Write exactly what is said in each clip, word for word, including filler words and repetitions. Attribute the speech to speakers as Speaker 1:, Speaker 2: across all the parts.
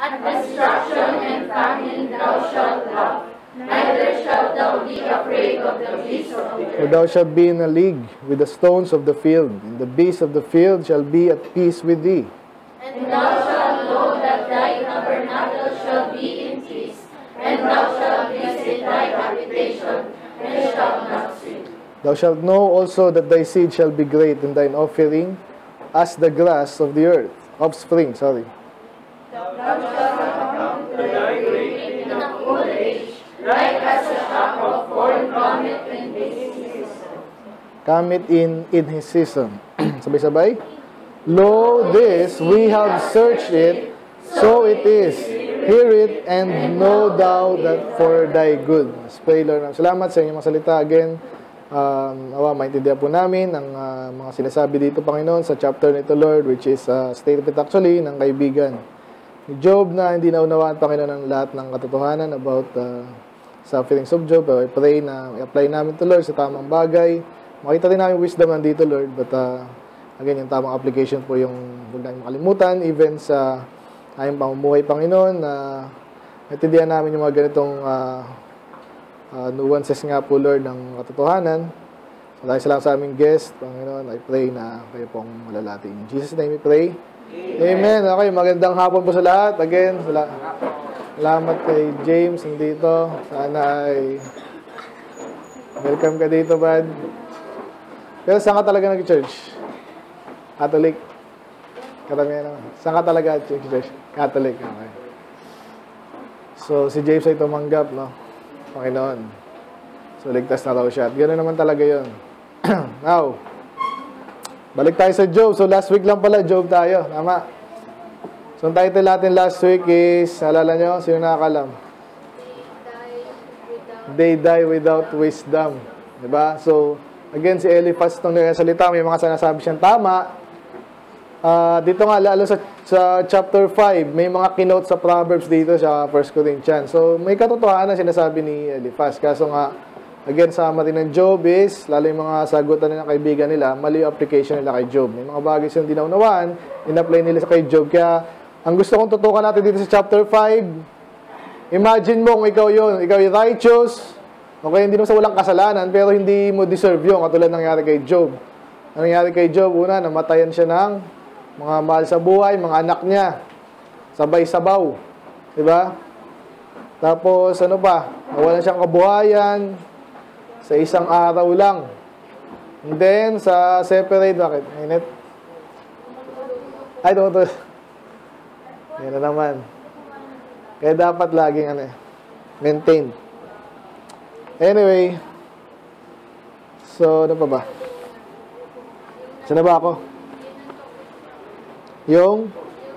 Speaker 1: At destruction and famine thou shalt love, neither shalt thou be afraid of the beasts of the earth.
Speaker 2: For thou shalt be in a league with the stones of the field, and the beasts of the field shall be at peace with thee.
Speaker 1: And thou shalt know that thy tabernacle shall be in peace, and thou shalt visit thy habitation, and shalt not sleep.
Speaker 2: Thou shalt know also that thy seed shall be great, and thine offering as the grass of the earth. Offspring, sorry.
Speaker 1: Thou shalt come to thy grave in an old age, like as a shock of corn cometh in his season.
Speaker 2: Cometh in in his season. Sabay-sabay. Lo, this, we have searched it, so it is. Hear it, and know thou that for thy good. Pray, Lord. Salamat sa inyong mga salita. Again, um, awa, maintindihan po namin ang uh, mga sinasabi dito, Panginoon, sa chapter nito, Lord, which is uh, statement actually ng kaibigan ni Job na hindi naunawaan, Panginoon, ang lahat ng katotohanan about uh, sufferings of Job. Pero I pray na i-apply namin to, Lord, sa tamang bagay. Makita rin namin wisdom nandito, Lord, but uh, again, yung tamang application po yung huwag namin makalimutan, even sa ayong pamumuhay, Panginoon, na uh, natindihan namin yung mga ganitong uh, uh, nuances nga po, Lord, ng katotohanan. So, dahil salamat sa aming guest, Panginoon, I pray na kayo pong malalati. In Jesus' name we pray. Amen. Amen. Okay, magandang hapon po sa lahat. Again, sala salamat kay James dito. Sana ay welcome ka dito, bud. Pero saan ka talaga nag-church? Catholic? Karamihan naman. Saan ka talaga church? Catholic. Okay. So, si James ay tumanggap, no? Panginoon. So, ligtas na raw siya. At gano'n naman talaga yun. Now, balik tayo sa Job. So, last week lang pala, Job tayo. Tama. So, ang title natin last week is, alala nyo, sino nakakalam? They die without wisdom. Diba? So, again, si Eliphaz itong nagsasalita, may mga sinasabi siyang tama. Uh, dito nga, lalo sa, sa chapter five, may mga kinote sa Proverbs dito sa First Corinthians. So, may katotohanan na sinasabi ni Eliphaz. Kaso nga, again, summary ng Job is, lalo yung mga sagutan ng kaibigan nila, mali yung application nila kay Job. May mga bagay silang dinaunawaan, in-apply nila sa kay Job. Kaya, ang gusto kong tutukan natin dito sa chapter five, imagine mo kung ikaw yun, ikaw yung righteous, okay, hindi mo sa walang kasalanan, pero hindi mo deserve yun, katulad nangyari kay Job. Ang nangyari kay Job, una, namatayan siya ng mga mahal sa buhay, mga anak niya, sabay-sabaw, di ba? Tapos, ano pa, nawalan siyang kabuhayan sa isang araw lang. And then, sa separate, bakit? Minute? Ay, tumutuloy. Yan na naman. Kaya dapat laging, ano, maintain. Anyway, so, ano pa ba? Saan na ba ako? Yung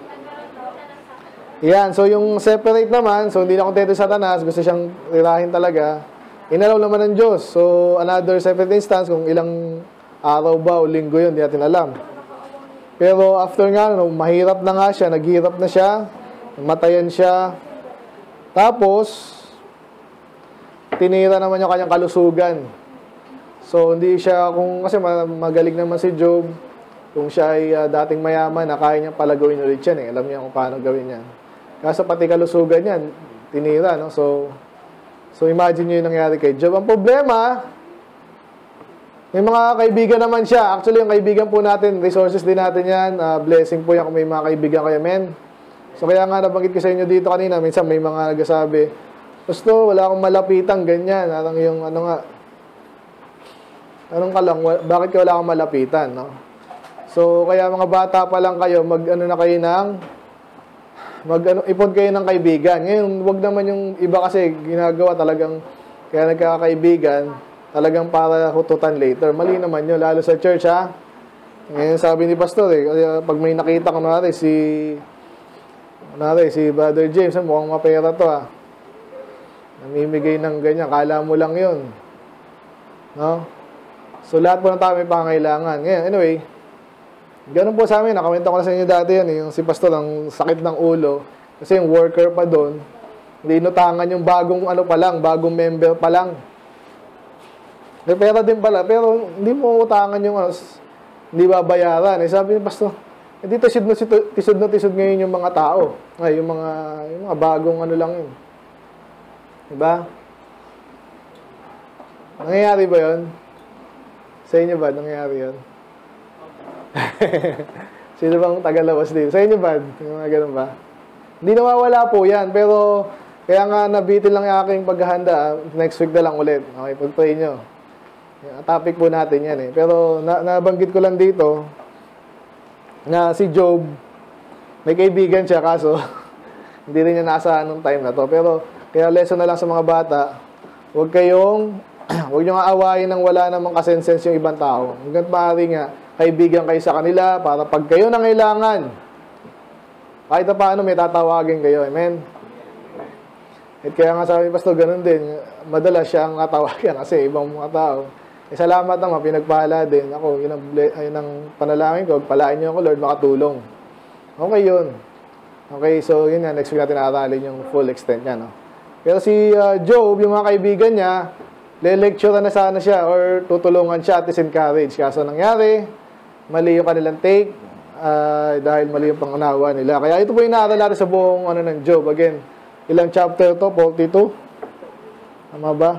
Speaker 2: yan, so yung separate naman, so hindi na kontento sa Satanas, gusto siyang tirahin talaga, inalaw naman ng Diyos. So another separate instance, kung ilang araw ba o linggo yun, hindi natin alam. Pero after nga, no, mahirap na nga siya, naghirap na siya, matayan siya, tapos tinira naman yung kanyang kalusugan. So hindi siya, kung kasi magaling naman si Job, kung siya ay uh, dating mayaman, na kaya niyang palagawin ulit yan eh. Alam niya kung paano gawin yan. Kaso pati kalusugan yan, tinira, no? So, so imagine niyo yung nangyari kay Job. Ang problema, may mga kaibigan naman siya. Actually, yung kaibigan po natin, resources din natin yan. Uh, blessing po yan kung may mga kaibigan kayo, men. So, kaya nga nabanggit ko sa inyo dito kanina, minsan may mga nagsasabi, Gusto, wala akong malapitan, ganyan. Anong yung, ano nga, anong ka lang, bakit ka wala akong malapitan, no? So, kaya mga bata pa lang kayo, mag-ano na kayo ng, mag-ano, ipon kayo ng kaibigan. Ngayon, wag naman yung iba kasi ginagawa talagang, kaya nagkakaibigan, talagang para hututan later. Mali naman yun, lalo sa church, ha? Ngayon, sabi ni Pastor, eh, pag may nakita ko na si, nari, si Brother James, mukhang mapera to, ha? Namimigay ng ganyan, kala mo lang yun. No? So, lahat po ng tao may pangailangan. Ngayon, anyway, ganun po sa amin, nakamenta ko na sa inyo dati yan, yung si Pastor, ang sakit ng ulo, kasi yung worker pa doon, hindi inutangan yung bagong ano pa lang, bagong member pa lang. May pera din pala, pero hindi mo utangan yung ano, hindi babayaran. Eh, sabi ni Pastor, Hindi tisod na, tisod na tisod ngayon yung mga tao. Ay, yung mga, yung mga bagong ano lang yun. Diba? Nangyayari ba yun? Sa inyo ba? Nangyayari yun? Sino bang tagalabas dito? Sa inyo ba? Yung mga ganun ba? Hindi nawawala po yan. Pero, kaya nga nabitin lang yung aking paghahanda. Next week na lang ulit. Okay, pag-pray nyo. Yung topic po natin yan eh. Pero, na nabanggit ko lang dito, na si Job, may kaibigan siya, kaso, hindi rin niya naasahan nung time na to. Pero, kaya lesson na lang sa mga bata, huwag kayong, huwag nyo nga awayin ng wala namang kasensens yung ibang tao. Hanggang maaari nga, kaibigan kayo sa kanila, para pag kayo nangailangan, kahit na paano may tatawagin kayo. Amen? At kaya nga sabi ni Pastor, ganun din, madalas siya ang katawagan kasi ibang mga tao. Eh, salamat naman, pinagpala din. Ako, yun ang, yun ang panalangin ko. Palain niyo ako, Lord, makatulong. Okay yun. Okay, so yun nga, next week natin naaralin yung full extent niya. No? Pero si uh, Job, yung mga kaibigan niya, le-lecture na sana siya or tutulungan siya at disencourage. Kaso nangyari, mali yung kanilang take uh, dahil mali yung pangunawa nila. Kaya ito po yung naaral natin sa buong ano, ng Job. Again, ilang chapter to? forty-two? Tama ba?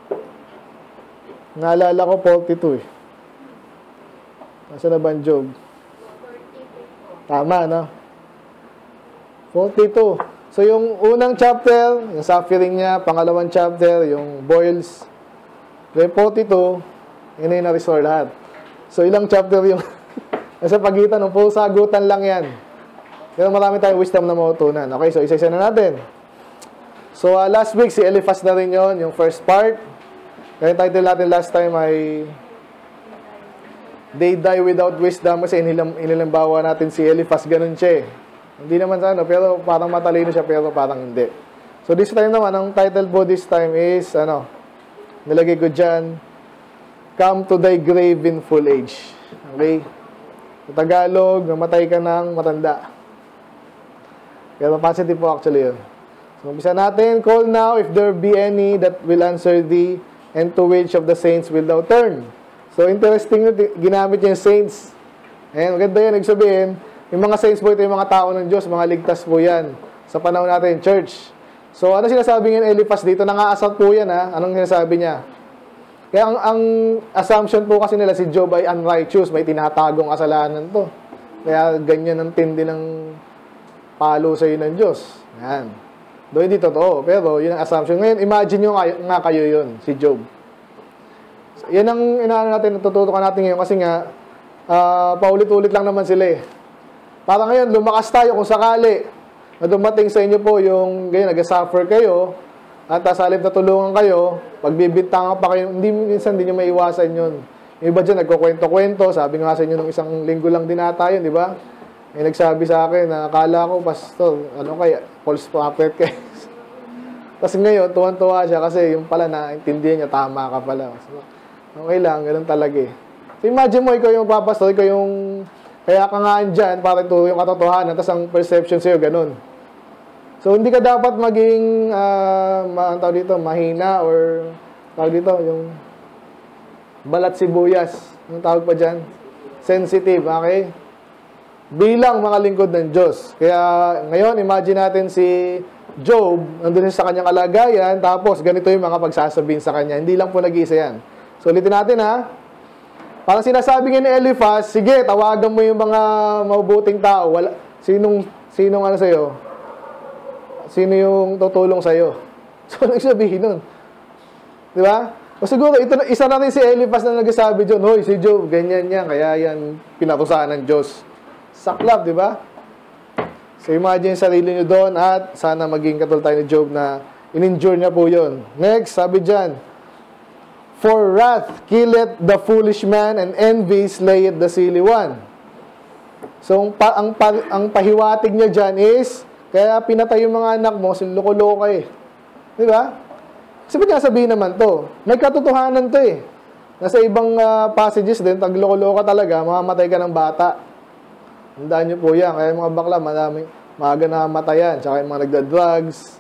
Speaker 2: Naalala ko forty-two eh. Nasaan na ba ang Job? Tama, no? forty-two. So, yung unang chapter, yung suffering niya, pangalawang chapter, yung boils. Yung forty-two, yun yung na-restore lahat. So, ilang chapter yung nasa pagitan, ng full sagutan lang yan. Pero marami tayong wisdom na mautunan. Okay, so isa-isa na natin. So, uh, last week, si Eliphaz na rin yun, yung first part. Kaya title natin last time ay They Die Without Wisdom, kasi inilam, inilambawa natin si Eliphaz, ganun siya eh. Hindi naman sa ano, pero parang matalino siya, pero parang hindi. So this time naman, ang title po this time is, ano, nilagay ko dyan, Come to Thy Grave in Full Age. Okay? Sa Tagalog, namatay ka ng matanda. Pero positive po actually yun. So umpisa natin, Call now if there be any that will answer thee, and to which of the saints will thou turn? So, interesting yun, ginamit niya yung saints. Ayan, maganda yan, nagsabihin, yung mga saints po, ito yung mga tao ng Diyos, mga ligtas po yan, sa panahon natin, church. So, ano sinasabi niya ng Eliphaz dito? Nang-a-assault po yan, ha? Anong sinasabi niya? Kaya ang, ang assumption po kasi nila, si Job ay unrighteous, may tinatagong kasalanan to. Kaya ganyan ang tindi ng palo sa iyo ng Diyos. Ayan. Doon hindi totoo, pero yun ang assumption. Ngayon, imagine nyo nga, nga kayo yun, si Job. So, yan ang inaano natin, natututukan natin ngayon kasi nga, uh, paulit-ulit lang naman sila eh. Para ngayon, lumakas tayo kung sakali na dumating sa inyo po yung, ganyan, nag-suffer kayo, at sa halip na tulungan kayo, pagbibintangan pa kayo, hindi minsan hindi nyo maiwasan yun. Yung iba dyan, nagkukwento-kwento, sabi nga sa inyo nung isang linggo lang din ata yun, di ba? May nagsabi sa akin na akala ko, Pastor, ano kaya, false prophet kayo. Kasi ngayon, tuwan-tuwa siya kasi yung pala naintindihan niya, tama ka pala. So, okay lang, ganun talaga eh. So imagine mo, ikaw yung papastor, ikaw yung, kaya ka nga andyan para ito yung katotohanan, tapos ang perception sa'yo, ganun. So hindi ka dapat maging, uh, ma tawag dito, mahina or, tawag dito, yung balat sibuyas. Anong tawag pa dyan? Sensitive, okay? Bilang mga lingkod ng Diyos. Kaya ngayon, imagine natin si Job, nandun sa kanyang kalagayan, tapos ganito yung mga pagsasabihin sa kanya. Hindi lang po nag-iisa yan. So ulitin natin ha. Parang sinasabi nga ni Eliphaz, sige, tawagan mo yung mga mabubuting tao. Wala, sinong, sinong ano sa'yo? Sino yung tutulong sa'yo? So ano sabihin nun? Di ba? O siguro, ito, isa na rin si Eliphaz na nagsasabi dyan, hoy, si Job, ganyan yan, kaya yan pinatusahan ng Diyos. Saklap, di ba? So, imagine sarili nyo doon at sana maging katulad tayo ni Job na in-endure niya po yun. Next, sabi dyan, For wrath killeth the foolish man and envy slayeth the silly one. So, ang, pa, ang, pa, ang pahiwatig niya dyan is, kaya pinatay yung mga anak mo, sinloko-loko eh. Di ba? Kasi ba't nga sabihin naman to? May katotohanan to eh. Nasa ibang uh, passages din, tagloko-loko talaga, mamamatay ka ng bata. Tandaan nyo po yan. Kaya mga bakla, maraming maaga na matayan. Tsaka yung mga nagda-drugs.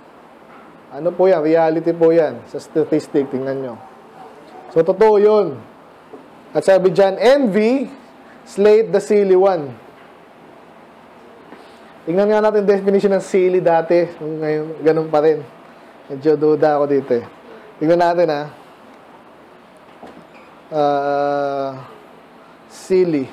Speaker 2: Ano po yan? Reality po yan. Sa statistic, tingnan nyo. So, totoo yun. At sabi dyan, envy slayed the silly one. Tingnan nga natin definition ng silly dati. Ngayon, ganun pa rin. Medyo duda ako dito eh. Tingnan natin ha. Uh, silly.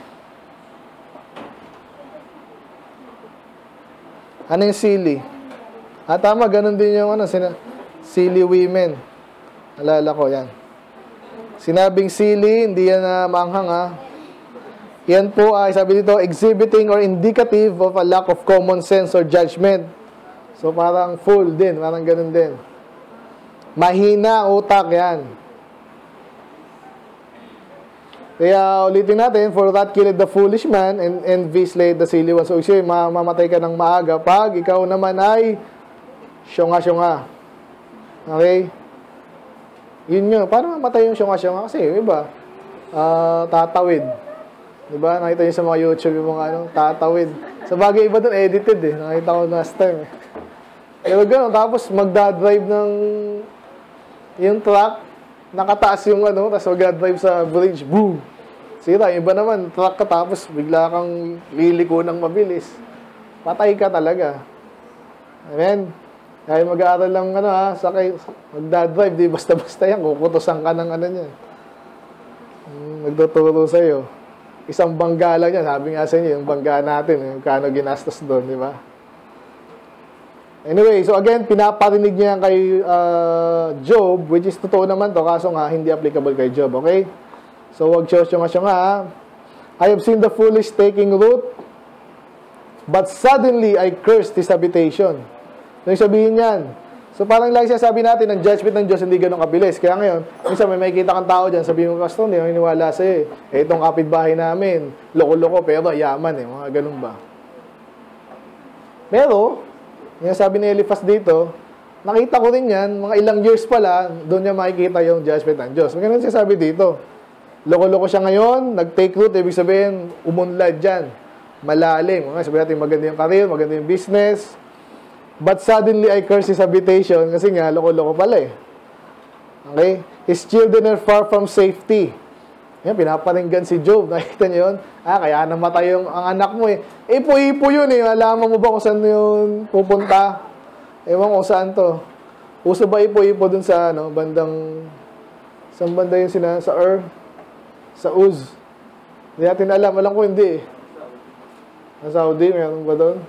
Speaker 2: Ano yung silly? Ah, tama, ganun din yung ano, sina silly women. Alala ko, yan. Sinabing silly, hindi yan na uh, maanghang ha. Yan po ay, sabi dito, exhibiting or indicative of a lack of common sense or judgment. So, parang fool din, parang ganun din. Mahina utak, yan. Kaya ulitin natin, for that killed the foolish man and envy slayed the silly one. So, siya, mamamatay ka ng maaga pag ikaw naman ay syonga-syonga. Okay? Yun yun. Paano mamatay yung syonga-syonga? Kasi, iba, uh, tatawid. Diba? Nakita nyo sa mga YouTube yung mga ano, tatawid. Sa bagay iba doon, edited eh. Nakita ko last time eh. Pero gano'n, tapos magdadrive ng yung truck, nakataas yung ano, tapos mag-drive sa bridge, boom! Sira, iba naman, truck ka tapos bigla kang liliko ng mabilis. Patay ka talaga. Amen? Kaya mag-aaral lang, ano ha, sakay, magdadrive, di basta-basta yan, kukutosan ka ng ano niya. Hmm, nagtuturo sa'yo. Isang bangga lang yan, sabi nga sa inyo, yung bangga natin, yung kano ginastos doon, di ba? Anyway, so again, pinaparinig niya kay uh, Job, which is totoo naman to, kaso nga, hindi applicable kay Job, okay? So, wag siya nga, I have seen the foolish taking root, but suddenly I cursed his habitation. So, yung sabihin niyan. So, parang lagi siya sabi natin, ang judgment ng Diyos hindi ganun kabilis. Kaya ngayon, minsan may makikita kang tao dyan, sabihin mo, Pastor, hindi ako iniwala sa'yo eh. Eh, itong kapitbahay namin, loko-loko, pero yaman eh, mga ganun ba? Pero, yung sabi ni Eliphaz dito, nakita ko rin yan, mga ilang years pala, doon niya makikita yung judgment ng Diyos. Magandang siya sabi dito. Loko-loko siya ngayon, nag-take root, ibig sabihin, umunlad dyan. Malalim. Sabi natin, maganda yung career, maganda yung business. But suddenly, I curse his habitation, kasi nga, loko-loko pala eh. Okay? His children are far from safety. Yan, pinaparinggan si Job. Nakita niyo yun? Ah, kaya namatay yung ang anak mo eh. Ipo-ipo yun eh. Alaman mo ba kung saan yun pupunta? Ewan ko saan to. Uso ba ipo-ipo dun sa ano, bandang, saan banda yun sina, sa Ur? Sa Uz. Hindi natin alam. Alam ko hindi eh. Sa Saudi, mayroon ba doon?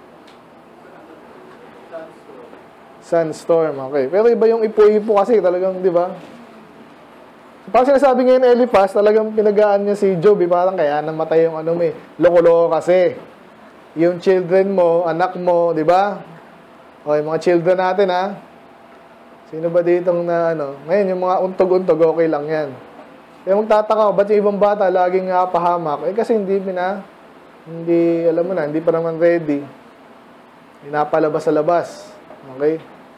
Speaker 2: Sandstorm, okay. Pero iba yung ipo-ipo kasi talagang, di ba? Parang sinasabi ngayon ni Eliphaz, talagang pinagaan niya si Job, eh, parang kaya namatay yung ano mo eh. Loko-loko kasi. Yung children mo, anak mo, di ba? Okay, mga children natin ha. Sino ba ditong na ano? Ngayon, yung mga untog-untog, okay lang yan. Kaya magtataka, ba't yung ibang bata laging uh, pahamak? Eh kasi hindi pina, hindi, alam mo na, hindi pa naman ready. Pinapalabas sa labas. Okay?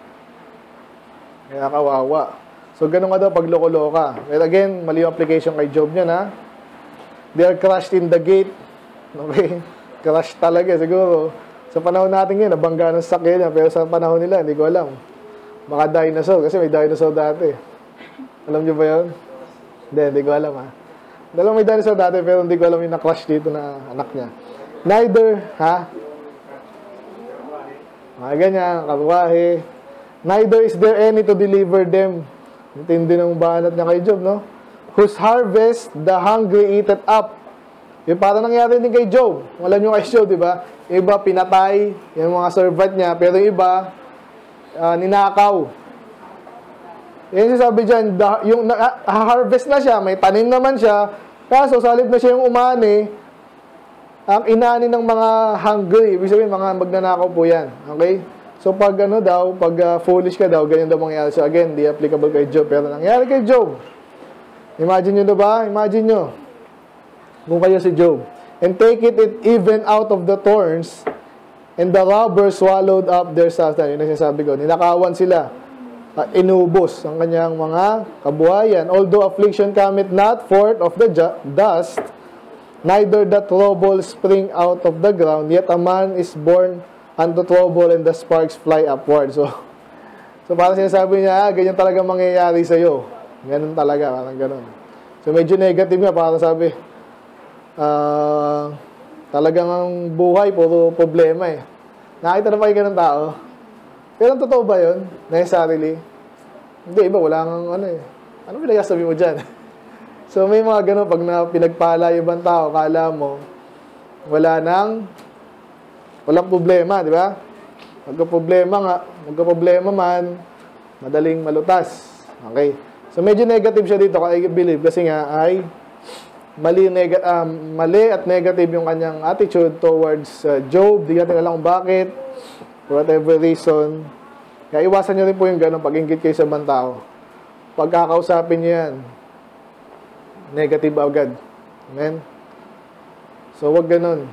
Speaker 2: Kaya kawawa. So, ganun nga daw pag loko-loka. But again, mali yung application kay Job niya, na they are crushed in the gate. Okay? Crushed talaga, siguro. Sa panahon natin ngayon, nabangga ng sakyan niya. Pero sa panahon nila, hindi ko alam. Baka dinosaur, kasi may dinosaur dati. Alam niyo ba yun? Hindi, hindi ko alam ha. Dalawa may dinosaur dati, pero hindi ko alam yung na-crush dito na anak niya. Neither, ha? Mga ganyan, karwahe. Neither is there any to deliver them. Intindi ng banat niya kay Job, no? Whose harvest the hungry eat it up. Yung parang nangyari din kay Job. Alam nyo kay Job, di ba? Iba pinatay, yung mga servant niya, pero iba, uh, ninakaw. Yan yung sabi dyan, the, yung uh, harvest na siya, may tanim naman siya, kaso salib na siya yung umani, ang inani ng mga hungry, ibig sabihin, mga magnanakaw po yan. Okay? So, pag ano daw, pag uh, foolish ka daw, ganyan daw mangyayari. So, again, di applicable kay Job. Pero nangyari kay Job. Imagine nyo ba? Imagine nyo. Kung kayo si Job. And take it, it even out of the thorns, and the robbers swallowed up their substance. Yun ang sinasabi ko. Ninakawan sila. Uh, inubos ang kanyang mga kabuhayan. Although affliction cometh not forth of the dust, neither the trouble spring out of the ground, yet a man is born unto trouble and the sparks fly upward. So, so parang sinasabi niya, ah, ganyan talaga mangyayari sa'yo. Ganun talaga, parang ganun. So, medyo negative nga, parang sabi, uh, talagang ang buhay, puro problema eh. Nakita na pa kayo ng tao? Pero totoo ba yun? Necessarily? Hindi, iba, wala kang ano eh. Ano pinagasabi mo dyan? So, may mga ganun, pag na pinagpala yung ibang tao, kala mo, wala nang, walang problema, di ba? Magka-problema nga, magka-problema man, madaling malutas. Okay? So, medyo negative siya dito, I believe, kasi nga ay mali, nega, um, mali at negative yung kanyang attitude towards uh, Job. Di natin alam kung bakit, for whatever reason. Kaya iwasan nyo rin po yung gano'n pag-inggit kayo sa ibang tao. Pagkakausapin nyo yan, negative agad. Amen? So, wag ganun.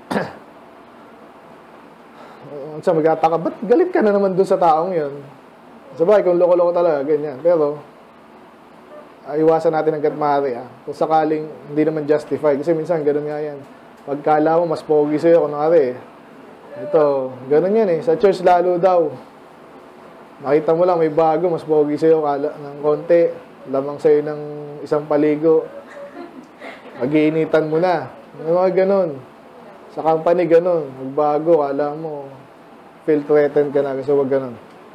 Speaker 2: Sa magkataka, ba't galit ka na naman dun sa taong yun? Sabay, kung loko-loko talaga, ganyan. Pero, uh, iwasan natin hanggat maaari. Ah. Kung sakaling hindi naman justified. Kasi minsan, ganun nga yan. Pagkala mo, mas pogi sa'yo, kunwari. Ito, ganun yan eh. Sa church lalo daw. Makita mo lang, may bago, mas pogi sa'yo kala, ng konti. Lamang sa'yo ng isang paligo. Mag-iinitan mo na. May mga ganun. Sa company, ganun. Magbago, kala mo, feel threatened ka na. Kasi wag ganun.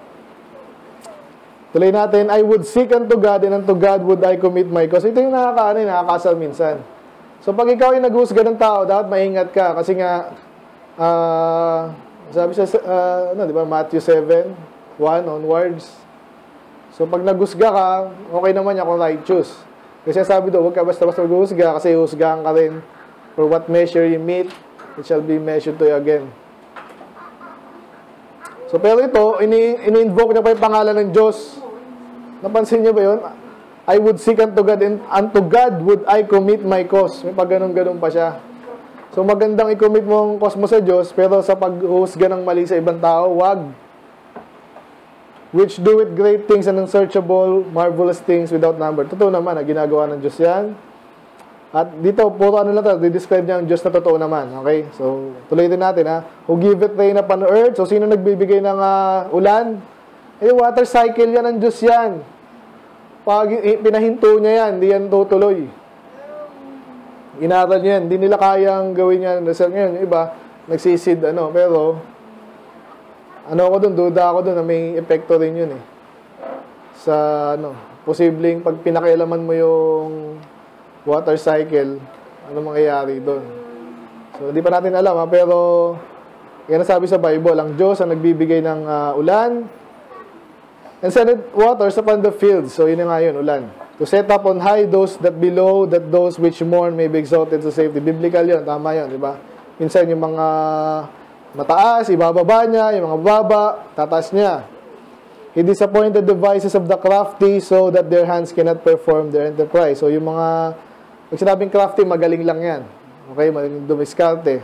Speaker 2: Tuloy natin, I would seek unto God, and unto God would I commit my cause. Ito yung nakakaano, nakakasal minsan. So, pag ikaw ay nag-husga ng tao, dapat maingat ka. Kasi nga, uh, sabi sa, uh, ano, di ba, Matthew seven, one onwards. So, pag naghusga ka, okay naman niya kung righteous. Kasi sabi doon, huwag ka basta-basta maghusga kasi husgahan ka rin. For what measure you meet, it shall be measured to you again. So, pero ito, ini-invoke niya pa yung pangalan ng Diyos. Napansin niyo ba yun? I would seek unto God, and unto God would I commit my cause. May pag ganun-ganun pa siya. So, magandang i-commit mo ang cause mo sa Diyos, pero sa pag-husga ng mali sa ibang tao, wag. Which do it great things and unsearchable, marvelous things without number. Totoo naman, na ginagawa ng Diyos yan. At dito, puro ano lang ito, di-describe niya ang Diyos na totoo naman. Okay? So, tuloy din natin ha. Who giveth rain upon earth? So, sino nagbibigay ng uh, ulan? Eh, water cycle yan ng Diyos yan. Pag pinahinto niya yan, hindi yan tutuloy. Inaral niya yan. Hindi nila kayang gawin yan. Result ngayon, yung iba, nagsisid, ano, pero, ano ako dun, duda ako dun na may epekto rin yun eh. Sa, ano, posibleng pag pinakialaman mo yung water cycle, ano mangyayari doon. So, hindi pa natin alam ha, pero yan ang sabi sa Bible, ang Diyos ang nagbibigay ng uh, ulan and send waters upon the fields. So, yun nga yun, ulan. To set up on high those that below, that those which mourn may be exalted to safety. Biblical yun, tama yun, di ba? Minsan yung mga mataas, ibababa niya, yung mga baba, tataas niya. He disappointed the devices of the crafty so that their hands cannot perform their enterprise. So, yung mga, pag sinabing crafty, magaling lang yan. Okay, magaling dumiskarte.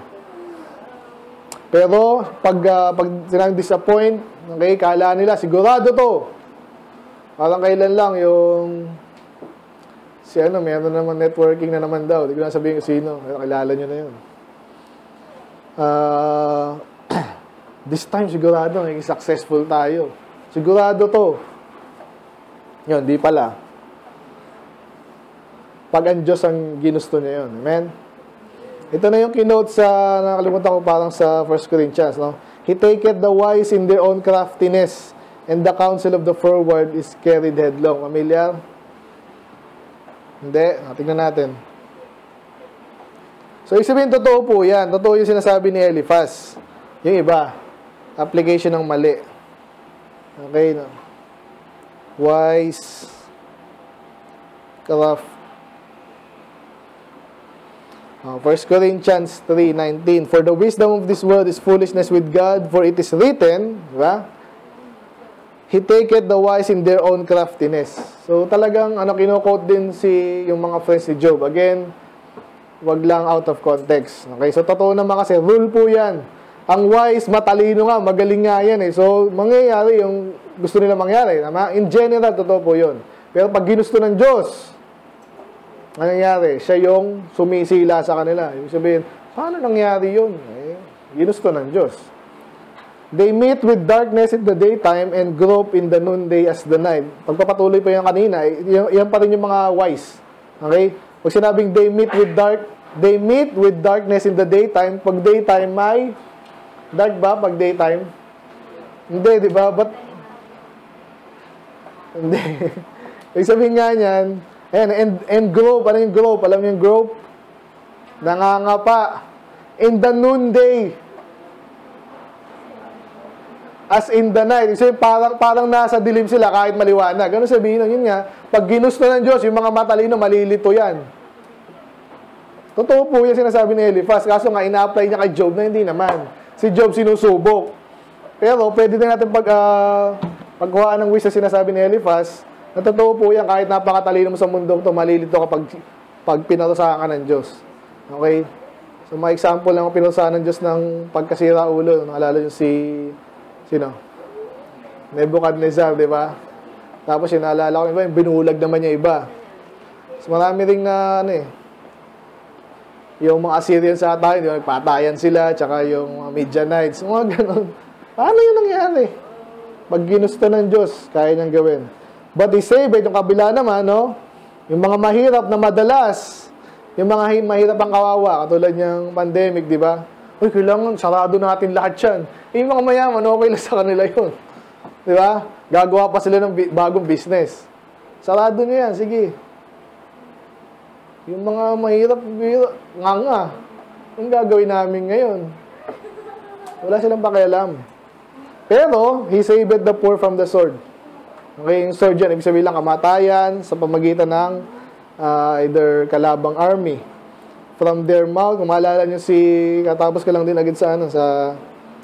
Speaker 2: Pero, pag, uh, pag sinabing disappoint, okay, kala nila, sigurado to. Parang kailan lang yung, si ano, meron naman networking na naman daw. Hindi ko na sabihin kung sino. Kilala nyo na yun. Uh, this time sigurado maging successful tayo. Sigurado to. Yun, di pala. Pag ang Diyos ang ginusto niya yun. Amen? Ito na yung kinote sa, nakalimutan ko parang sa First Corinthians, no? He taketh the wise in their own craftiness, and the counsel of the forward is carried headlong. Familiar? Hindi. Tingnan natin. So, ibig sabihin, totoo po yan. Totoo yung sinasabi ni Eliphaz. Yung iba, application ng mali. Okay, no? Wise, craft. Uh, First Corinthians three nineteen. For the wisdom of this world is foolishness with God, for it is written, diba? He taketh the wise in their own craftiness. So, talagang, ano, kino-quote din si, yung mga friends ni Job. Again, wag lang out of context. Okay, so totoo naman kasi, rule po yan. Ang wise, matalino nga, magaling nga yan eh. So, mangyayari yung gusto nila mangyari. Tama? In general, totoo po yun. Pero pag ginusto ng Diyos, ano nangyari? Siya yung sumisila sa kanila. Ibig sabihin, paano nangyari yun? Eh, ginusto ng Diyos. They meet with darkness in the daytime and grope in the noonday as the night. Pagpapatuloy pa yung kanina, yan, yan pa rin yung mga wise. Okay? Pag sinabing they meet with dark, they meet with darkness in the daytime, pag daytime may Dark ba pag daytime? Hindi, di ba? But, hindi. Ibig sabihin nga niyan, ayan, and, and grope, ano yung grope? Alam niyo yung grope? Nangangapa. In the noonday. As in the night. Kasi parang, parang nasa dilim sila kahit maliwanag. Ano sabihin nun? Yun nga, pag ginusto ng Diyos, yung mga matalino, malilito yan. Totoo po yung sinasabi ni Eliphaz. Kaso nga, ina-apply niya kay Job na hindi naman. Si Job sinusubok. Pero, pwede na natin pag, uh, pagkuhaan ng wish na sinasabi ni Eliphaz, na totoo po yan, kahit napakatalino mo sa mundong to, malilito kapag pag pinarusahan ka ng Diyos. Okay? So, mga example lang ang pinarusahan ng Diyos ng pagkasira ulo. Naalala nyo si... Sino? Nebuchadnezzar, di ba? Tapos yung naalala ko, iba, yung binulag naman niya iba. So, marami rin na, ano eh, yung mga Assyrian sa tayo, yung patayan sila, tsaka yung mga Midianites, mga ganun. Paano yun nangyari? Pag ginusto ng Diyos, kaya niyang gawin. But he saved it, yung kabila naman, no? Yung mga mahirap na madalas, yung mga mahirap ang kawawa, katulad niyang pandemic, di ba? Uy, kailangan, sarado natin lahat yan. Eh, yung mga mayaman, okay lang sa kanila yun. Di ba? Gagawa pa sila ng bagong business. Sarado niyo yan, sige. Yung mga mahirap, nga nga. Ang gagawin namin ngayon? Wala silang pakialam. Pero, he saved the poor from the sword. Okay, yung sword yan, ibig sabihin lang kamatayan sa pamagitan ng uh, either kalabang army. From their mouth, kung maalala nyo si, katapos ka lang din agad sa, ano, sa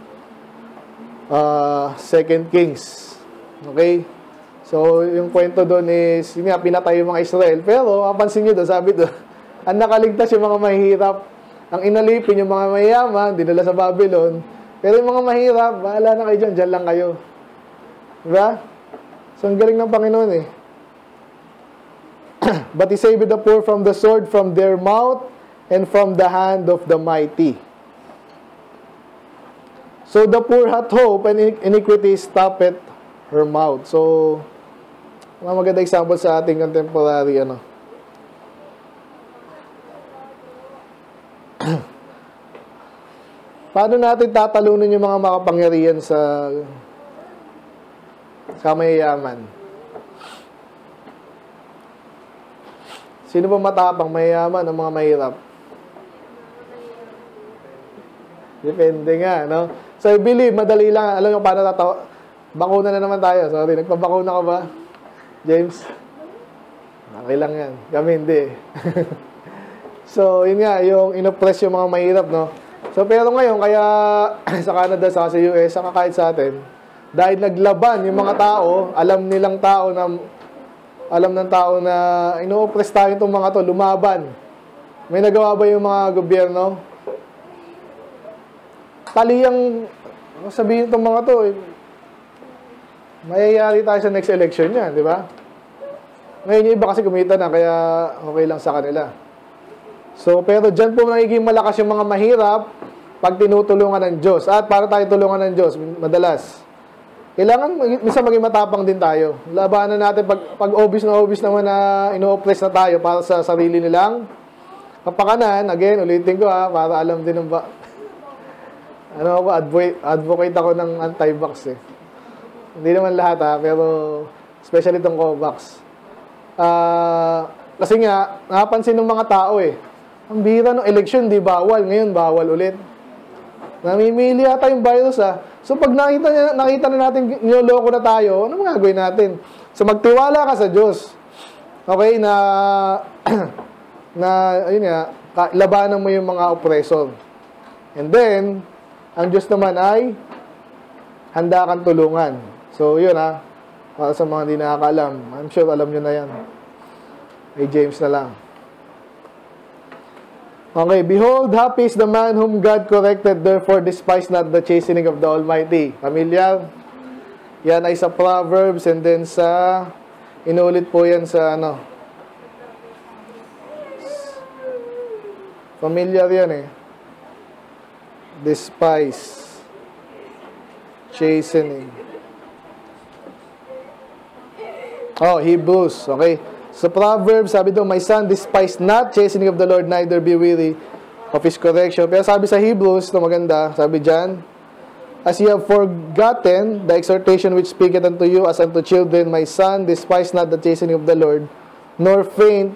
Speaker 2: uh, Second Kings. Okay? So, yung kwento doon is, yun nga, pinatay yung mga Israel. Pero, mapansin nyo doon, sabi doon, ang nakaligtas yung mga mahirap, ang inalipin yung mga mayaman, dinala sa Babylon. Pero yung mga mahirap, bahala na kayo dyan, dyan lang kayo. Diba? So, ang galing ng Panginoon eh. But he saved the poor from the sword, from their mouth, and from the hand of the mighty. So the poor hath hope, and iniquity stoppeth her mouth. So, mga maganda example sa ating contemporary, ano. Paano natin tatalunin yung mga makapangyarihan sa sa mayayaman? Sino ba matapang, mayayaman o mga mahirap? Depende nga, no? So, I believe, madali lang. Alam nyo paano tatawa? Bakuna na naman tayo. Sorry, nagpabakuna ka ba? James? Okay lang yan. Kami hindi. So, yun nga, yung inoppress yung mga mahirap, no? So, pero ngayon, kaya sa Canada, sa U S, saka kahit sa atin, dahil naglaban yung mga tao, alam nilang tao na, alam ng tao na ino-oppress tayo itong mga to, lumaban. May nagawa ba yung mga gobyerno? Taliyang, sabihin itong mga to, eh, mayayari tayo sa next election yan, di ba? Ngayon yung iba kasi kumita na, kaya okay lang sa kanila. So, pero dyan po nagiging malakas yung mga mahirap pag tinutulungan ng Diyos. At para tayo tulungan ng Diyos, madalas, kailangan minsan maging matapang din tayo. Labanan natin, pag, pag obvious na obvious naman na ino-oppress na tayo para sa sarili nilang kapakanan, again, ulitin ko ha, para alam din ng ba... Ano ako, advocate, advocate ako ng anti-vax eh. Hindi naman lahat ha, pero especially itong co-vax. Uh, kasi nga, napansin ng mga tao eh, ang bira ng election, di bawal. Ngayon, bawal ulit. Namimili ata yung virus ha. So, pag nakita, nakita na natin, niloloko na tayo, ano magagawin natin? So, magtiwala ka sa Diyos. Okay, na, na, ayun nga, labanan mo yung mga oppressor. And then, ang Diyos naman ay handa kang tulungan. So, yun ha. Para sa mga hindi nakakaalam. I'm sure alam nyo na yan. Hey, James na lang. Okay. Behold, happy is the man whom God corrected, therefore despise not the chastening of the Almighty. Familiar? Yan ay sa Proverbs, and then sa, inulit po yan sa ano. Familiar yan eh. Despise, chastening. Oh, Hebrews, okay. Sa Proverbs, sabi doon, my son, despise not chastening of the Lord, neither be weary of His correction. Pero sabi sa Hebrews, ito maganda, sabi dyan, As ye have forgotten the exhortation which speaketh unto you as unto children, my son, despise not the chastening of the Lord, nor faint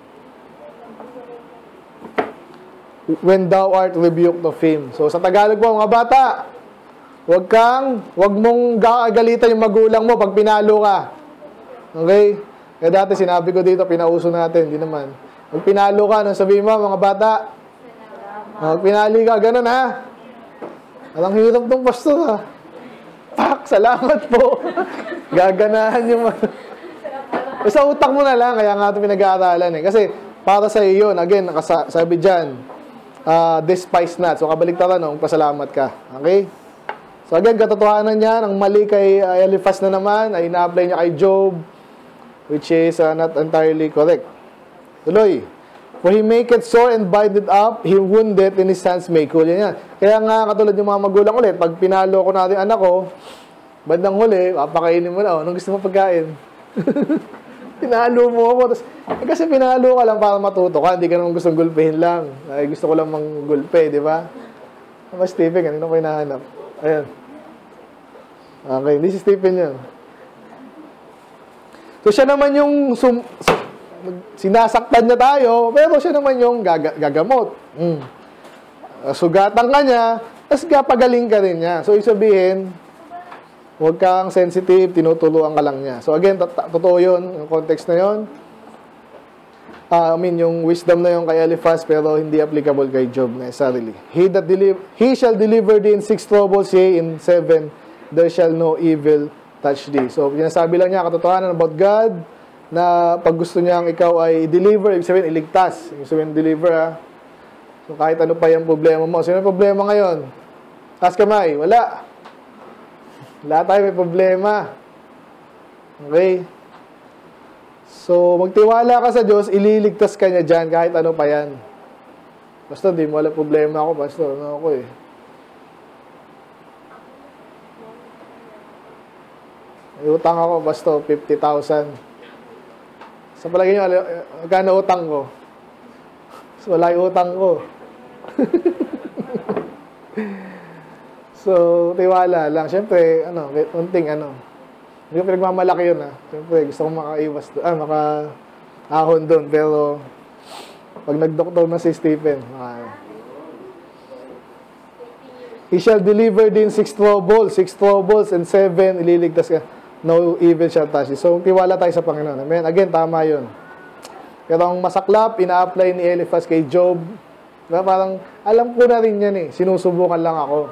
Speaker 2: when thou art rebuked of Him. So, sa Tagalog po, mga bata, huwag kang, huwag mong gagalitan yung magulang mo pag pinalo ka. Okay? Kaya dati sinabi ko dito, pinauso natin, hindi naman. Pag pinalo ka, nang sabihin mo, mga bata, pag pinali ka, ganun ha. Alang hirap ng pastor ha. Pak, salamat po. Gaganahan yung sa utak mo na lang, kaya nga ito pinag-aaralan eh. Kasi para sa iyo yun, again, sabi dyan, uh, despise not. So kabaliktaran, no, pasalamat ka. Okay? So again, katotohanan niya, ang mali kay uh, Eliphaz na naman, ay ina-apply niya kay Job, which is uh, not entirely correct. Tuloy. For he make it sore and bind it up, he wounded in his hands make whole. Yan yan. Kaya nga, katulad yung mga magulang ulit, pag pinalo ko natin anak ko, bandang huli, papakainin mo na, oh, anong gusto mo pagkain? Pinalo mo ako. Tapos, eh, kasi pinalo ka lang para matuto ka, hindi ka naman gustong gulpihin lang. Ay, gusto ko lang manggulpe, di ba? Mas Stephen, kanino ko hinahanap? Ayan. Okay, hindi si Stephen yan. So, siya naman yung sum sinasaktan niya tayo, pero siya naman yung gaga gagamot. Mm. Sugatan ka niya, tapos kapagaling ka rin niya. So, ibig sabihin, huwag kang sensitive, tinutuluan ka lang niya. So, again, totoo yun, yung context na yun. Uh, I mean, yung wisdom na yun kay Eliphaz, pero hindi applicable kay Job necessarily. He that deliver, he shall deliver thee in six troubles, yea, in seven, there shall no evil touch thee. So, sinasabi lang niya, katotohanan about God, na pag gusto niyang ikaw ay deliver, ibig sabihin, iligtas. Ibig sabihin, deliver, ha? So, kahit ano pa yung problema mo. Sino yung problema ngayon? Taas kamay. Wala. Wala tayo may problema. Okay? So, magtiwala ka sa Diyos, ililigtas ka niya dyan, kahit ano pa yan. Basta, di mo wala problema ako, Pastor. Ano ako eh. May utang ako, Pastor, fifty thousand. Sa palagi nyo, magkano utang ko? So, wala yung utang ko. So, tiwala lang. Siyempre, ano, unting ano. Hindi ko pinagmamalaki yun, ha. Siyempre, gusto kong makaiwas doon. Ah, maka-ahon doon. Pero, pag nag-doktor na si Stephen, maka... He shall deliver din six troubles, six troubles, and seven, ililigtas ka. No evil shall touch you. So, tiwala tayo sa Panginoon. Amen. Again, tama yun. Pero ang masaklap, ina-apply ni Eliphaz kay Job. Diba? Parang, alam ko na rin yan eh. Sinusubukan lang ako.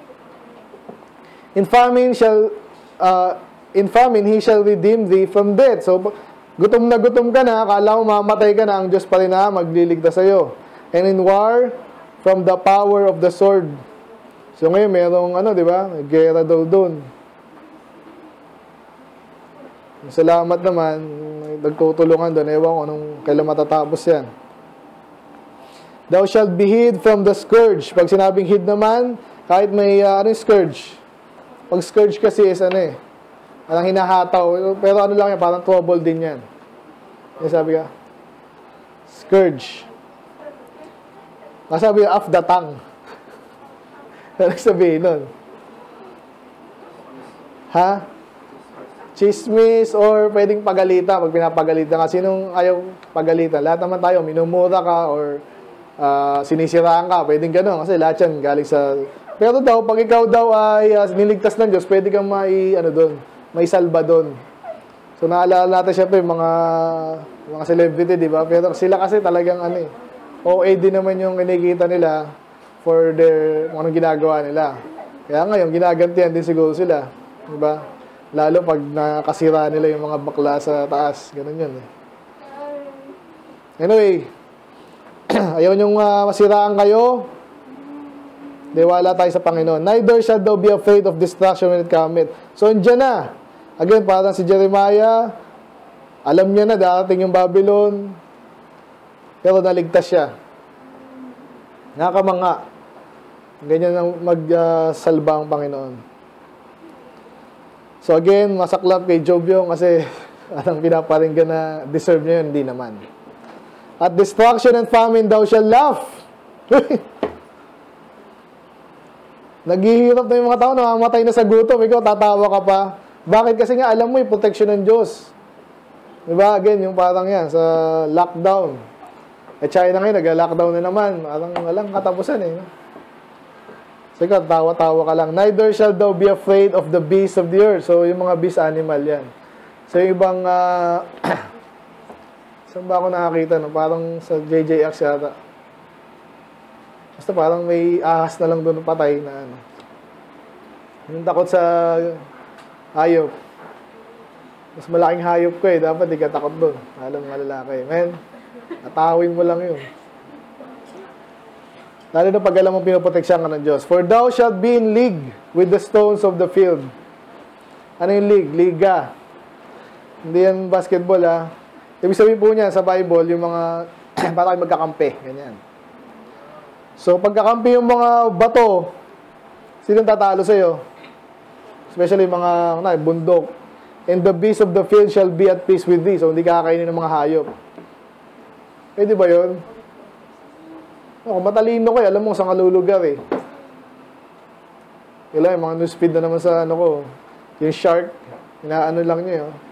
Speaker 2: In famine shall, uh, in famine, he shall redeem thee from death. So, gutom na gutom ka na, akala mo mamatay ka na, ang Diyos pa rin na magliligtas sa'yo. And in war, from the power of the sword. So, ngayon, merong, ano, di ba? Gera daw doon. Salamat naman, nagtutulungan doon. Ewan ko nung kailan matatapos yan. Thou shalt be hid from the scourge. Pag sinabing hid naman, kahit may uh, ano yung scourge. Pag scourge kasi is ano eh, parang hinahataw. Pero ano lang yan, parang trouble din yan. Yung sabi ka, scourge. Masabi off the tongue. Ano sabihin nun? Ha? Chismis or pwedeng pagalita pag pinapagalitan ka. Sinong ayaw pagalitan? Lahat naman tayo, minumura ka or uh, sinisiraan ka. Pwedeng gano'n kasi lahat yan galing sa... Pero daw, pag ikaw daw ay uh, niligtas ng Diyos, pwede kang may, ano doon, may salba doon. So naalala natin syempre mga, mga celebrity, di ba? Pero sila kasi talagang ano eh, O A din naman yung kinikita nila for their, kung anong ginagawa nila. Kaya ngayon, ginagantihan din siguro sila. Di ba? Lalo pag nakasira nila yung mga bakla sa taas. Ganun yun eh. Anyway, ayaw nyong uh, masiraan kayo. Diwala tayo sa Panginoon. Neither shall thou be afraid of destruction when it cometh. So, andyan na. Again, parang si Jeremiah, alam niya na darating yung Babylon, pero naligtas siya. Nakamanga. Ganyan ang magsalba uh, ang Panginoon. So again, masaklap kay Job yung kasi anong pinaparinggan na deserve niya yun, hindi naman. At destruction and famine thou shall laugh. Naghihirap na yung mga tao, namamatay na sa gutom, ikaw tatawa ka pa. Bakit? Kasi nga alam mo yung protection ng Diyos. Diba? Again, yung parang yan, sa lockdown. Eh, China ngayon, nag-lockdown na naman. Parang walang katapusan eh. So, ikaw, tawa-tawa ka lang. Neither shall thou be afraid of the beasts of the earth. So, yung mga beast animal yan. So, yung ibang, uh, saan ba ako nakakita? No? Parang sa J J X yata. Basta parang may ahas na lang doon patay na ano. Yung takot sa hayop. Mas malaking hayop ko eh. Dapat di ka takot doon. Alam nga lalaki. Men, natawin mo lang yun. Lalo na pag alam mo pinoproteksyon ka ng Diyos. For thou shalt be in league with the stones of the field. Ano yung league? Liga. Hindi yan basketball ha. Ibig sabihin po niya sa Bible, yung mga para kayo magkakampi. Ganyan. So, pagkakampi yung mga bato, sinong tatalo sa'yo? Especially mga na, bundok. And the beasts of the field shall be at peace with thee. So, hindi kakainin ng mga hayop. Pwede ba yun? No, kung matalino kayo, alam mo saan kalulugar eh. Kailan, yung mga newsfeed na naman sa ano ko. Yung shark, inaano lang niya yun.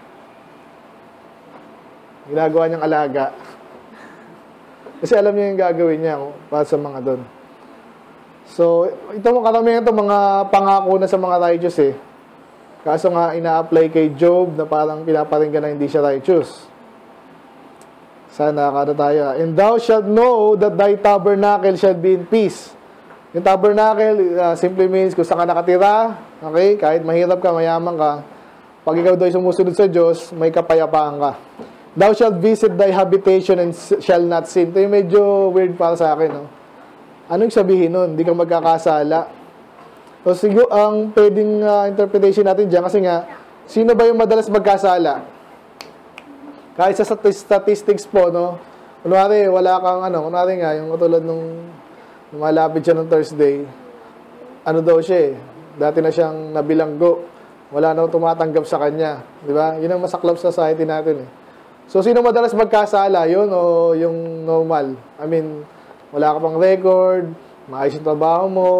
Speaker 2: Ginagawa niyang alaga. Kasi alam niya yung gagawin niya para sa mga doon. So, ito mga karamihan ito, mga pangako na sa mga righteous eh. Kaso nga, ina-apply kay Job na parang pinaparinggan na hindi siya righteous. Sana kada tayo. And thou shalt know that thy tabernacle shall be in peace. Yung tabernacle, uh, simply means kung saan ka nakatira, okay, kahit mahirap ka, mayaman ka, pag ikaw do'y sumusunod sa Diyos, may kapayapaan ka. Thou shalt visit thy habitation and shall not sin. Ito yung medyo weird para sa akin. No? Anong sabihin nun? Hindi ka magkakasala. So, siguro, ang pwedeng uh, interpretation natin dyan, kasi nga, sino ba yung madalas magkasala? Kahit sa statistics po, no? Kunwari, wala kang, ano, kunwari nga, yung katulad nung malapit siya ng Thursday, ano daw siya eh, dati na siyang nabilanggo, wala na tumatanggap sa kanya. Di ba? Yun ang masaklap sa society natin eh. So, sino madalas magkasala? Yun o yung normal? I mean, wala ka pang record, maayos yung trabaho mo.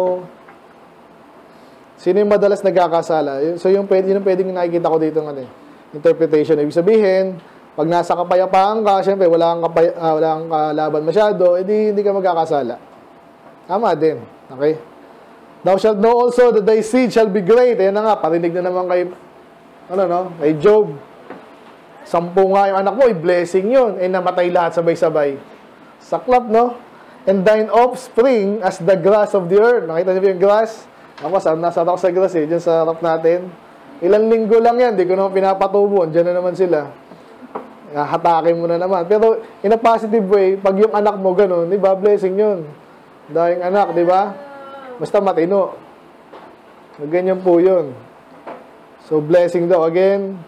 Speaker 2: Sino yung madalas nagkakasala? So, yung, pwede, yung pwedeng nakikita ko dito ng ano, interpretation. Ibig sabihin, pag nasa kapayapaan ka, syempre, wala kang, kapay, uh, wala kang kalaban masyado, edi hindi ka magkakasala. Tama din. Okay? Thou shalt know also that thy seed shall be great. Ayan na nga, parinig na naman kay, ano no, kay Job. Sampu nga yung anak mo, i-blessing yun. Eh, namatay lahat sabay-sabay. Saklap, no? And thine offspring as the grass of the earth. Nakita niyo yung grass? Ako, nasa ako sa grass eh, dyan sa harap natin. Ilang linggo lang yan, di ko naman pinapatubo. Diyan na naman sila. Hatakin mo na naman. Pero, in a positive way, pag yung anak mo ganun, di ba, blessing yun. Dahil anak, di ba? Basta matino. Ganyan po yun. So, blessing daw. Again,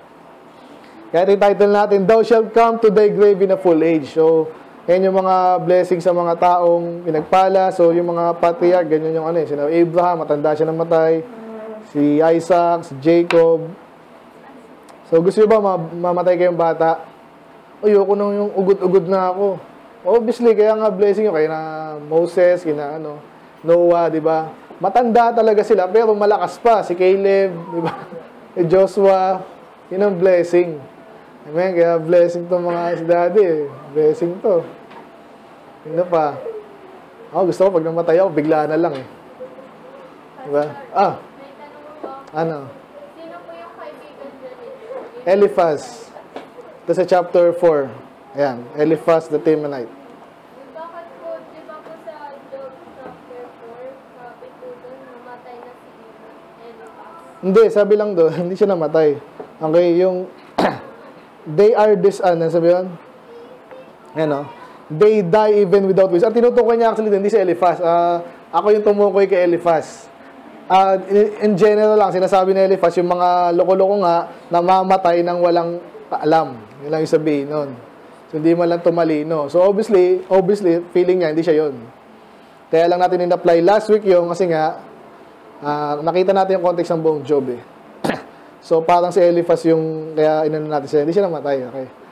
Speaker 2: kaya yung title natin, Thou shalt come to thy grave in a full age. So, yan yung mga blessing sa mga taong pinagpala. So, yung mga patriarch, ganyan yung ano eh. Sina Abraham, matanda siya namatay. Si Isaac, si Jacob. So, gusto nyo ba mamatay kayong bata? Ayoko nang yung ugod-ugod na ako. Obviously, kaya nga blessing yun. Kaya na Moses, kina ano, Noah, di ba? Matanda talaga sila, pero malakas pa. Si Caleb, di ba? Si Joshua, yun ang blessing. Amen? Kaya blessing to mga si daddy eh. Blessing to. Ano pa? Ako, gusto ko pag namatay ako, bigla na lang eh. Diba? Ah.
Speaker 1: May tanong po.
Speaker 2: Ano?
Speaker 1: Sino po yung kaibigan dyan?
Speaker 2: Eliphaz. Ito sa chapter four. Ayan. Eliphaz the Temanite.
Speaker 1: Bakit po, di ba po sa Job chapter four, sabi po doon, namatay na si Eliphaz?
Speaker 2: Hindi, sabi lang doon, hindi siya namatay. Okay, yung they are this, ano, sabi yun? Ano? They die even without wisdom. Ang tinutukoy niya actually, hindi si Eliphaz. Uh, ako yung tumukoy kay Eliphaz. Uh, in, in general lang, sinasabi ni Eliphaz, yung mga loko-loko nga, namamatay ng walang alam. Yun lang yung sabihin nun. So, hindi man lang tumalino. So, obviously, obviously, feeling niya, hindi siya yun. Kaya lang natin in-apply last week yung, kasi nga, uh, nakita natin yung context ng buong Job eh. So, parang si Eliphaz yung, kaya inano natin siya, hindi siya namatay, okay?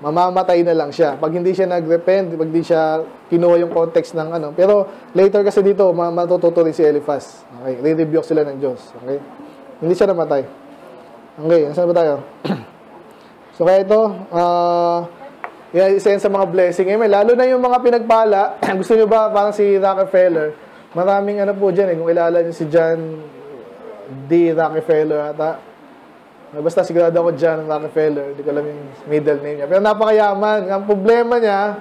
Speaker 2: mamamatay na lang siya. Pag hindi siya nag-repent, pag hindi siya kinuha yung context ng ano. Pero later kasi dito, matututo rin si Eliphaz. Okay, re-rebuke sila ng Diyos. Okay? Hindi siya namatay. Okay, saan ba tayo? So kaya ito, uh, yan, isa yan sa mga blessing. Eh, lalo na yung mga pinagpala, gusto nyo ba, parang si Rockefeller, maraming ano po dyan eh, kung ilala nyo si John D. Rockefeller ata, basta sigurado ako dyan, Rockefeller. Hindi ko alam yung middle name niya. Pero napakayaman. Ang problema niya,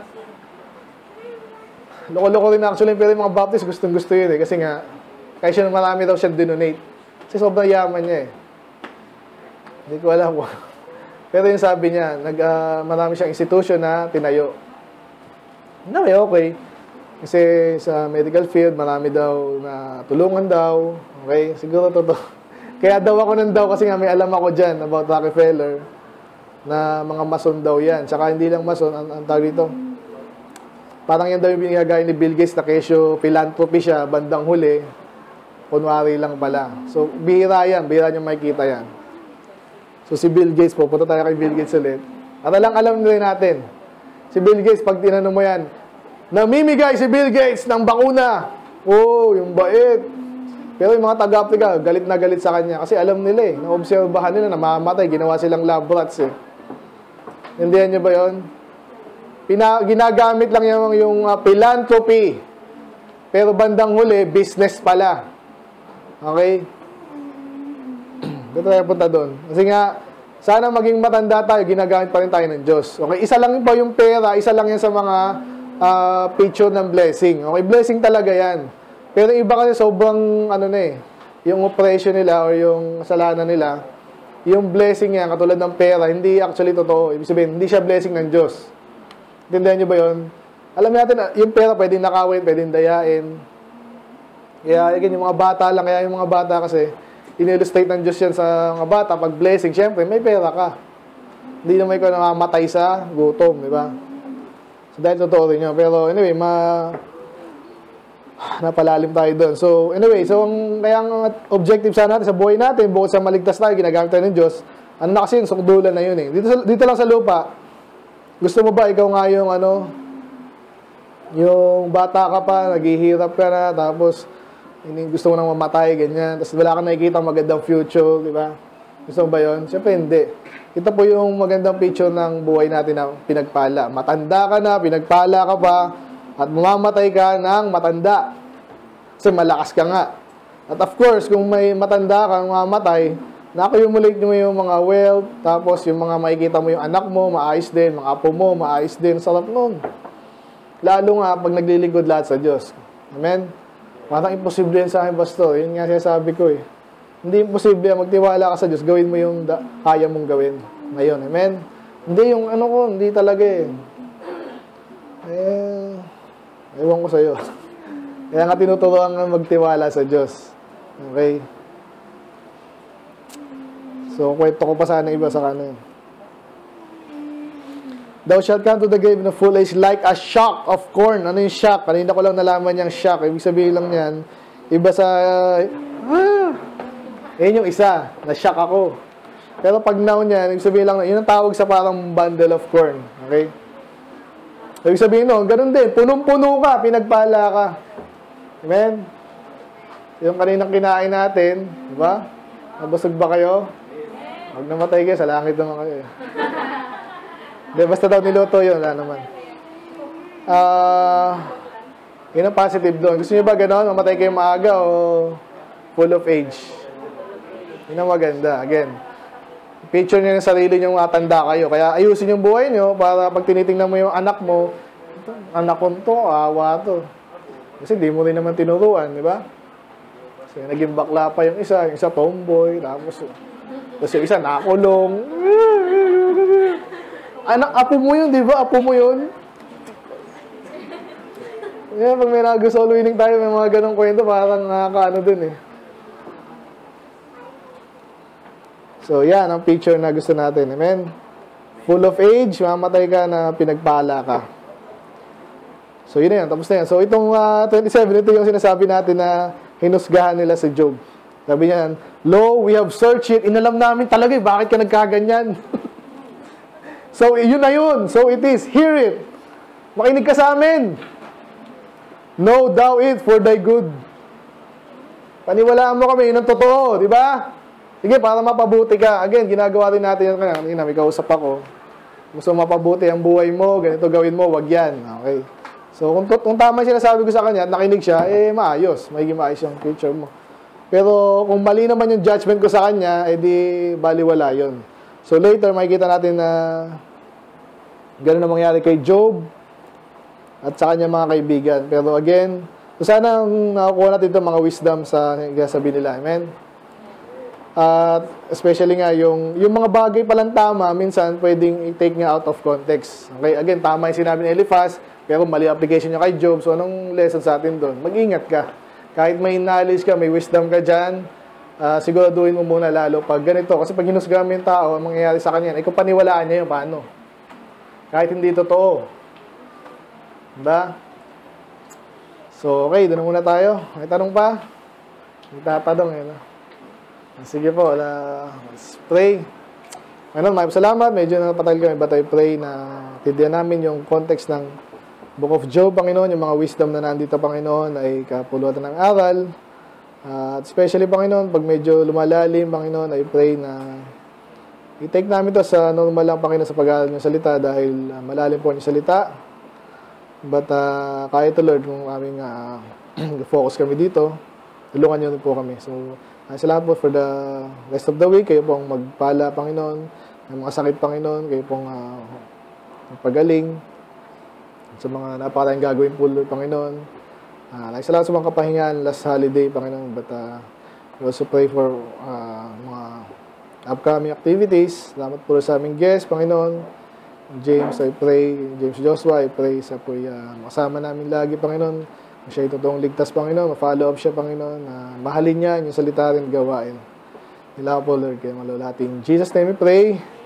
Speaker 2: loko-loko rin actually, pero yung mga Baptist gustong-gusto yun eh. Kasi nga, kaya siya marami daw siya dinonate. Kasi sobrang yaman niya eh. Hindi ko alam po. Pero yung sabi niya, nag, uh, marami siyang institution na tinayo. No, eh, okay. Kasi sa medical field, marami daw na tulungan daw. Okay, siguro totoo. Kaya daw ako nun daw kasi nga may alam ako dyan about Rockefeller na mga mason daw yan. Tsaka hindi lang mason, ang, ang tawag dito. Parang yan daw yung binigagay ni Bill Gates na kesyo philanthropy siya, bandang huli, kunwari lang pala. So, bihira yan, bihira nyo makikita yan. So, si Bill Gates po, punta tayo kay Bill Gates ulit. At alang alam nila natin, si Bill Gates, pag tinanong mo yan, namimigay si Bill Gates ng bakuna. Oh, yung bait. Pero yung mga taga-Africa, galit na galit sa kanya. Kasi alam nila eh, naobserbahan nila na mamamatay, ginawa silang lab rats eh. Hindihan nyo ba yun? Pina, ginagamit lang yung, yung uh, philanthropy. Pero bandang huli, business pala. Okay? Dito tayo punta doon. Kasi nga, sana maging matanda tayo, ginagamit pa rin tayo ng Diyos. Okay? Isa lang pa yung pera, isa lang yan sa mga uh, picture ng blessing. Okay? Blessing talaga yan. Pero iba kasi sobrang, ano na eh, yung oppression nila or yung kasalanan nila, yung blessing niya, katulad ng pera, hindi actually totoo. Ibig sabihin, hindi siya blessing ng Diyos. Intindihan niyo ba yun? Alam natin, yung pera pwedeng nakawin, pwedeng dayain. Kaya, again, yung mga bata lang, kaya yung mga bata kasi, in-illustrate ng Diyos yan sa mga bata. Pag blessing, syempre, may pera ka. Hindi naman ikaw namamatay sa gutom, di ba? So, dahil totoo rin yun. Pero, anyway, ma... napalalim tayo doon. So, anyway, so ang kaya ang objective sana natin sa buhay natin, bukod sa maligtas tayo, ginagamit tayo ng Diyos, ano na kasi yun, sukdulan na yun eh. Dito, dito lang sa lupa, gusto mo ba ikaw nga yung ano, yung bata ka pa, naghihirap ka na, tapos gusto mo nang mamatay, ganyan, tapos wala ka nakikita magandang future, di ba? Gusto mo ba yun? Siyempre hindi. Ito po yung magandang picture ng buhay natin na pinagpala. Matanda ka na, pinagpala ka pa, at mamamatay ka ng matanda. Kasi malakas ka nga. At of course, kung may matanda kang mamamatay, na-accumulate mo yung mga wealth, tapos yung mga makikita mo yung anak mo, maayos din, mga apo mo, maayos din. Sarap nun. Lalo nga pag naglilingkod lahat sa Diyos. Amen? Parang imposible yan sa akin, Pastor. Yun nga sinasabi ko eh. Hindi imposible yan. Magtiwala ka sa Diyos. Gawin mo yung da- kaya mong gawin. Ngayon. Amen? Hindi yung ano ko, hindi talaga eh. Eh... Ewan ko sa'yo. Kaya nga tinuturuan nga magtiwala sa Diyos. Okay? So, kwento ko pa sana iba sa kanin. Thou shalt come to the grave in a full age like a shock of corn. Ano yung shock? Kanina ko lang nalaman yung shock. Ibig sabihin lang yan, iba sa... Ah, yun yung isa. Na-shock ako. Pero pag noun yan, ibig sabihin lang, yun ang tawag sa parang bundle of corn. Okay? Ibig sabihin nun, ganun din, punong-puno ka, pinagpala ka. Amen? Yung kaninang kinain natin, di ba? Nabusog ba kayo? Huwag namatay kayo, sa langit naman kayo. Di, basta daw niluto yun, wala naman. Ah, uh, yun ang positive doon. Gusto nyo ba gano'n? Mamatay kayo maaga o full of age? Yun ang maganda. Again, picture nyo yung sarili nyo matanda kayo. Kaya ayusin yung buhay nyo para pag tinitingnan mo yung anak mo, anak ko to, awa to. Kasi di mo rin naman tinuruan, di ba? Kasi naging bakla pa yung isa, yung isa tomboy, tapos, tapos yung isa nakulong. Anak, apo mo yun, di ba? Apo mo yun. Yan, pag may nag-solo winning tayo, may mga ganong kwento, parang nakakaano dun eh. So, yan ang picture na gusto natin. Amen? Full of age, mamatay ka na pinagpala ka. So, yun na yan. Tapos na yan. So, itong uh, twenty-seven, ito yung sinasabi natin na hinusgahan nila si Job. Sabi niya, Lo, we have searched it. Inalam namin talaga eh. Bakit ka nagkaganyan? So, yun na yun. So, it is. Hear it. Makinig ka sa amin. Know thou it for thy good. Paniwalaan mo kami, yun ang totoo, di ba? Sige, para mapabuti ka. Again, ginagawa rin natin yan. Kanina, may kausap ako. Gusto mapabuti ang buhay mo, ganito gawin mo, wag yan. Okay. So, kung, kung tama yung sinasabi ko sa kanya, at nakinig siya, eh, maayos. Magiging maayos yung future mo. Pero, kung mali naman yung judgment ko sa kanya, eh, di, baliwala yun. So, later, makikita natin na ganun ang mangyari kay Job at sa kanya mga kaibigan. Pero, again, so sana nakakuha natin ito mga wisdom sa sabi nila. Amen? At especially nga, yung, yung mga bagay palang tama, minsan pwedeng i-take nga out of context. Okay, again, tama yung sinabi ni Eliphaz, pero mali application niya kay Job. So, anong lesson sa atin doon? Mag-ingat ka. Kahit may knowledge ka, may wisdom ka dyan, uh, siguraduhin mo muna lalo pag ganito. Kasi pag hinusgahan mo yung tao, ang mangyayari sa kanya, ay kung paniwalaan niya yung paano. Kahit hindi totoo. Diba? So, okay, doon muna tayo. May tanong pa? May tatanong eh, no? Sige po, let's pray. Ngayon, maraming salamat. Medyo napatagal kami, but I pray na tindihan namin yung context ng Book of Job, Panginoon, yung mga wisdom na nandito, Panginoon, ay kapulutan ng aral. At uh, especially, Panginoon, pag medyo lumalalim, Panginoon, I pray na i-take namin to sa normal lang, Panginoon, sa pag-aaral ng salita dahil uh, malalim po yung salita. But uh, kahit to Lord, kung aming uh, focus kami dito, tulungan niyo po kami. So, uh, salamat po for the rest of the week. Kayo pong magpala, Panginoon. Ng mga sakit, Panginoon. Kayo pong uh, pagaling. Sa mga napakaraming gagawin po, Lord, Panginoon. Uh, salamat sa mga kapahingan last holiday, Panginoon. But uh, we also pray for uh, mga upcoming activities. Salamat po sa aming guest, Panginoon. James, I pray, James Joshua, I pray sa po uh, makasama namin lagi, Panginoon. Siya ay totoong ligtas, Panginoon. Ma-follow up siya, Panginoon. Uh, mahalin niya, yung salita rin gawain. Nila po, Lord, kayo malulati. In Jesus' name we pray.